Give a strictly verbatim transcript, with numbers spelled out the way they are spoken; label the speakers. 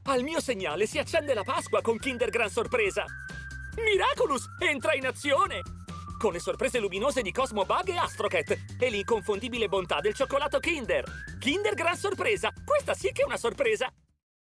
Speaker 1: Al mio segnale si accende la Pasqua con Kinder Gran Sorpresa! Miraculous entra in azione! Con le sorprese luminose di Cosmo Bug e Astrocat e l'inconfondibile bontà del cioccolato Kinder! Kinder Gran Sorpresa! Questa sì che è una sorpresa!